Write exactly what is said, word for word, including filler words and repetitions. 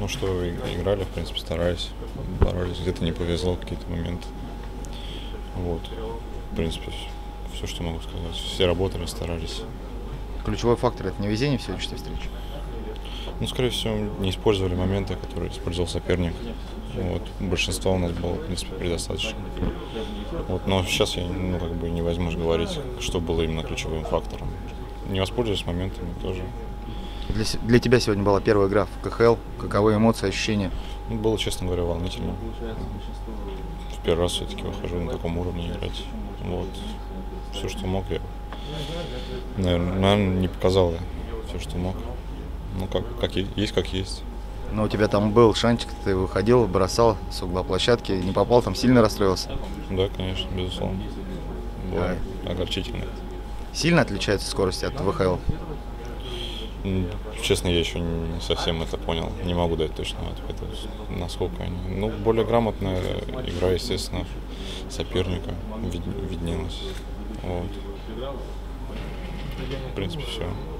что и- играли, в принципе, старались, боролись. Где-то не повезло, какие-то моменты. Вот. В принципе, все, что могу сказать. Все работали, старались. Ключевой фактор – это не везение в сегодняшней встрече. Ну, скорее всего, не использовали моменты, которые использовал соперник. Вот. Большинство у нас было, в принципе, предостаточно. Вот. Но сейчас я ну, как бы не возьмусь говорить, что было именно ключевым фактором. Не воспользуюсь моментами тоже. Для, се- для тебя сегодня была первая игра в ка ха эл. Каковы эмоции, ощущения? Ну, было, честно говоря, волнительно. В первый раз все-таки выхожу на таком уровне играть. Вот. Все, что мог, я, наверное, наверное, не показал я все, что мог. Ну, как, как е- есть, как есть. Но у тебя там был шансик, ты выходил, бросал с угла площадки, не попал, там сильно расстроился. Да, конечно, безусловно. Было огорчительно. Сильно отличается скорость от вэ ха эл? М, Честно, я еще не совсем это понял. Не могу дать точно ответ, насколько они. Ну, более грамотная игра, естественно, соперника вид- виднелась. Вот. В принципе, все.